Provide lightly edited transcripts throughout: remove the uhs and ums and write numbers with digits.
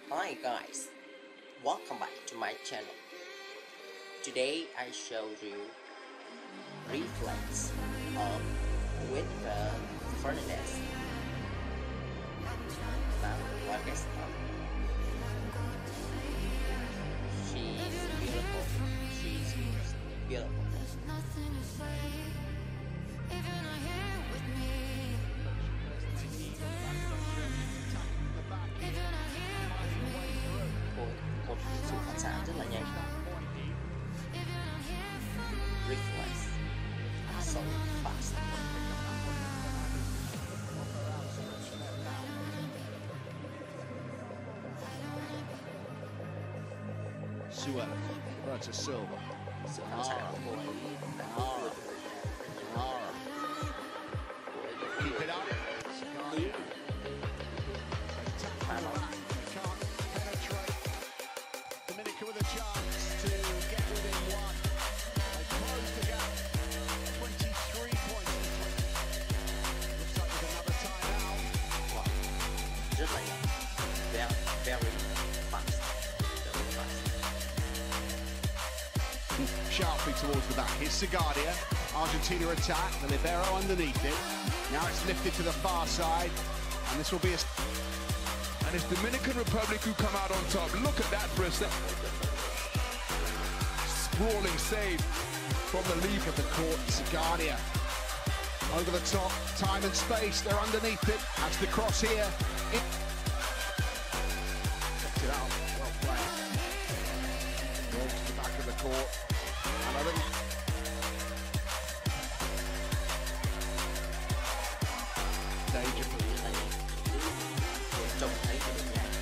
Hi guys, welcome back to my channel. Today I show you Reflex of Winifer Fernandez. Now what is up? She's beautiful. She's beautiful. Một sự phản xạ rất là nhanh. Reflex so fast. Suel, to Silva. Sự phản xạ của cô ấy Keep it up. khá là With a chance to get within one. They close the gap. 23 points. Looks like there's another timeout. wow. Rất là nhanh. Very fast. Very fast. Sharply towards the back. Here's Segardia. Argentina attack. The libero underneath it. Now it's lifted to the far side. And this will be a... And it's Dominican Republic who come out on top. Look at that for a second. Sprawling save from the lead of the court. Segardia over the top, time and space, they're underneath it. That's the cross here. Checked it out, well played. Goes to the back of the court. And a little... danger. Trông thấy cái đường nhảy.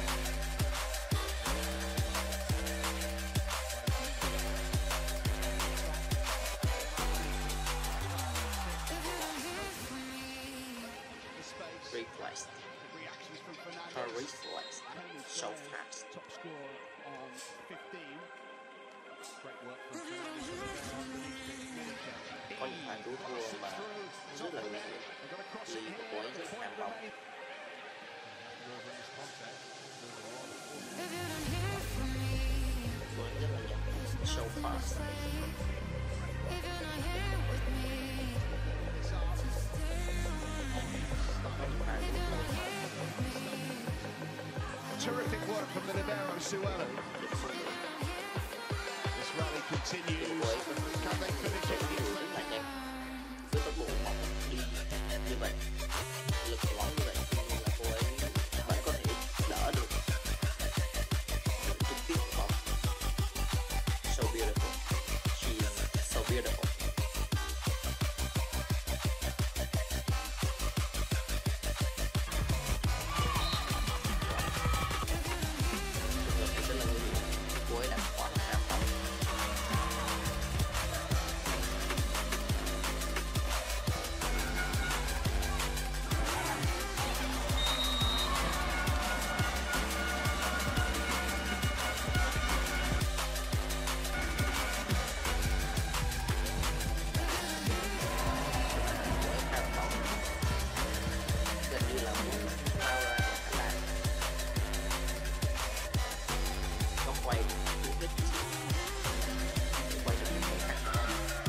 Reflex. Her reflex so fast. Top score on 15. Great work from Fernandez. Có những pha cứu thua mà rất là nguy hiểm vì cô ấy rất tham vọng. Cô ấy rất là nhanh, so fast. Terrific work from the libero Suelu. This rally continues. Can they finish it? Rất là nhanh. Với tốc độ mỏng đi như vậy, lực loáng như vậy, nên là cô ấy vẫn có thể đỡ được trực tiếp của bóng. So beautiful. She's so beautiful. Rất là nguy hiểm. Cô ấy đã quá là ham bóng. Gần như là muốn lao ra khỏi khán đài. Nó quay cú hít quay được những khoảnh khắc đó.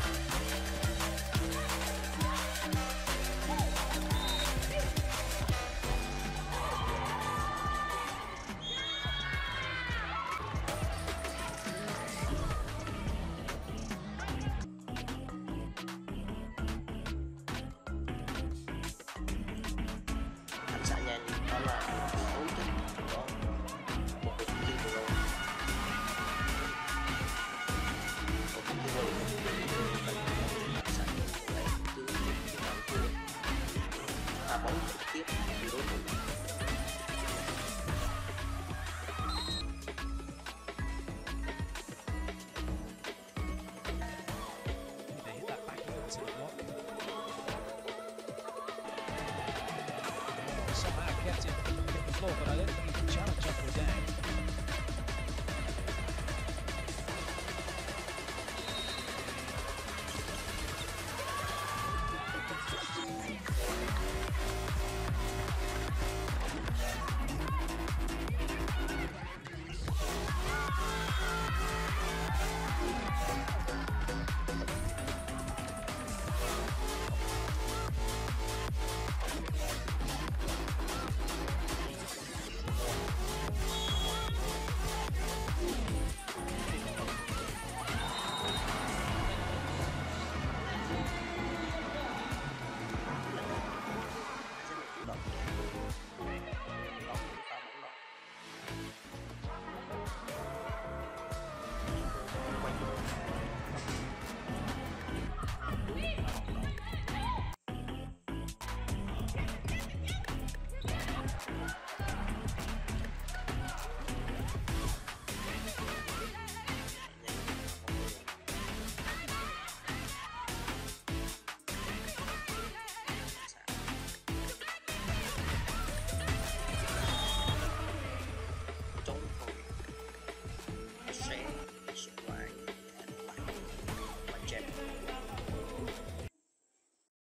Phản xạ nhanh đó là tố chất của một cuộc thi vừa rồi. Một cuộc thi vừa rồi phản xạ nhanh của lại cứ pha bóng trực tiếp với đối thủ. They hit that back heel to the block. Somehow kept it hit the floor, but I don't think he can challenge up or down.